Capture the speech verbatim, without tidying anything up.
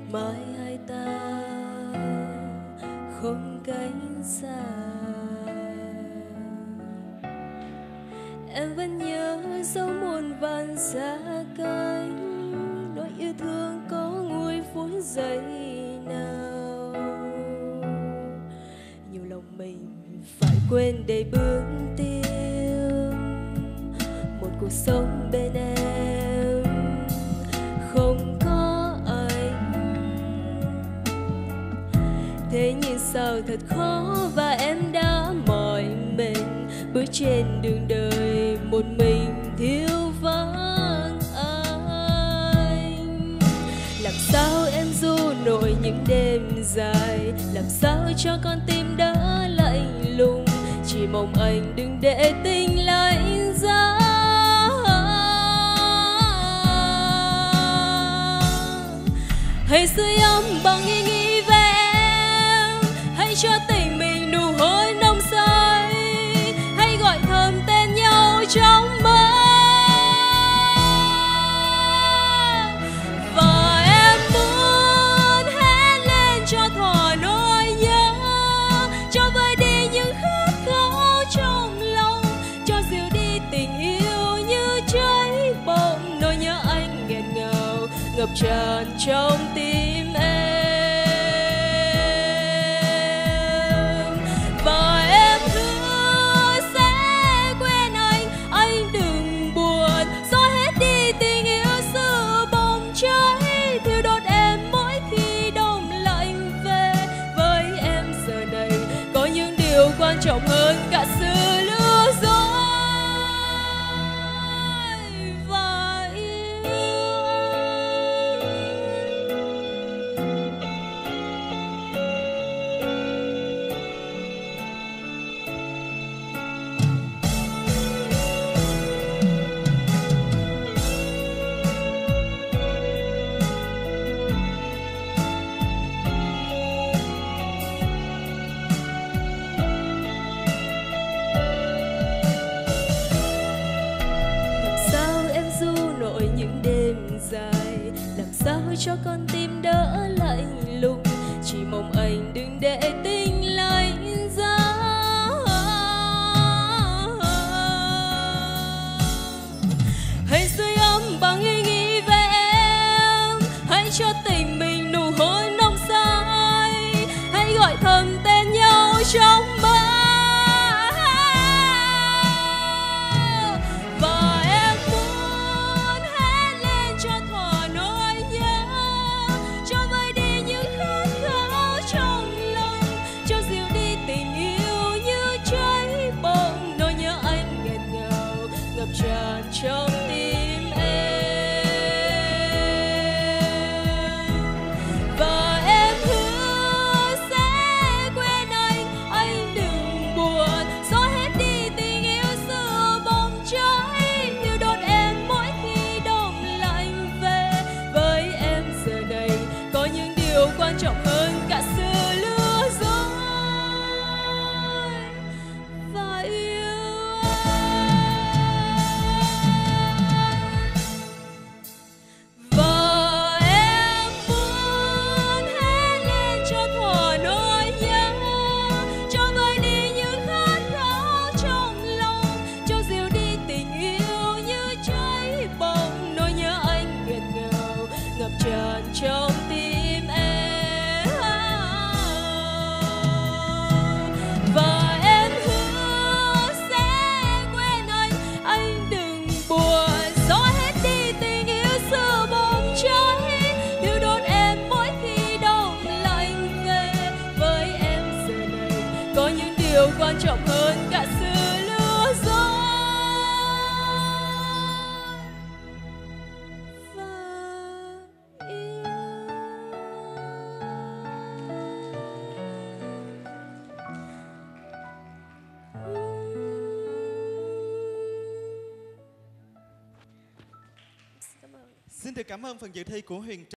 mai hai ta không cánh xa. Em vẫn nhớ dấu muôn vàn xa cách, nỗi yêu thương có nguôi phút giây nào. Nhiều lòng mình phải quên để bước tiếp một cuộc sống bên em không có anh. Thế nhưng sao thật khó và em đã mỏi mình bước trên đường đời một mình thiếu vắng anh. Làm sao em du nổi những đêm dài, làm sao cho con tim đỡ lạnh lùng, chỉ mong anh đừng để tình lạnh giá. Hãy sưởi ấm bằng ý nghĩ về em, hãy cho tình mình nụ hôn nồng say, hãy gọi thầm tên nhau trong mơ. Và em muốn hét lên cho thỏa nỗi nhớ, cho vơi đi những khát khao trong lòng, cho dịu đi tình yêu như cháy bỏng. Nỗi nhớ anh nghẹn ngào ngập tràn trong tim em. Và em hứa sẽ quên anh, anh đừng buồn, xóa hết đi tình yêu sự bỏng cháy, thiêu đốt em mỗi khi đông lạnh về. Với em giờ này có những điều quan trọng hơn cả sự lừa dối và yêu anh. Những đêm dài, làm sao cho con tim đỡ lạnh lùng, chỉ mong anh đừng để tình lạnh giá. Hãy sưởi ấm bằng ý nghĩ về em, hãy cho tình mình nụ hôn nồng say, hãy gọi thầm tên nhau trong mơ. Tràn trong tim em. Và em hứa sẽ quên anh, anh đừng buồn, xóa hết đi tình yêu sự bỏng cháy, thiêu đốt em mỗi khi đông lạnh về. Với em giờ này có những điều quan trọng hơn cả sự lừa dối và yêu. Tràn trong tim em. Và em hứa sẽ quên anh, anh đừng buồn, xóa hết đi tình yêu sự bỏng cháy, thiêu đốt em mỗi khi đông lạnh về. Với em giờ này có những điều quan trọng hơn cả sự lừa dối. Xin được cảm ơn phần dự thi của Huyền Trân.